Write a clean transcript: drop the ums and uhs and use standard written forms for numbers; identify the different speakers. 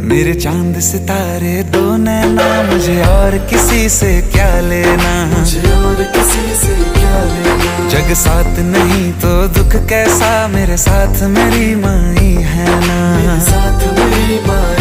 Speaker 1: मेरे चांद सितारे दो नैना, मुझे और किसी से क्या लेना,
Speaker 2: मुझे और किसी से क्या लेना।
Speaker 1: जग साथ नहीं तो दुख कैसा, मेरे साथ मेरी माई है ना,
Speaker 2: मेरे साथ मेरी माई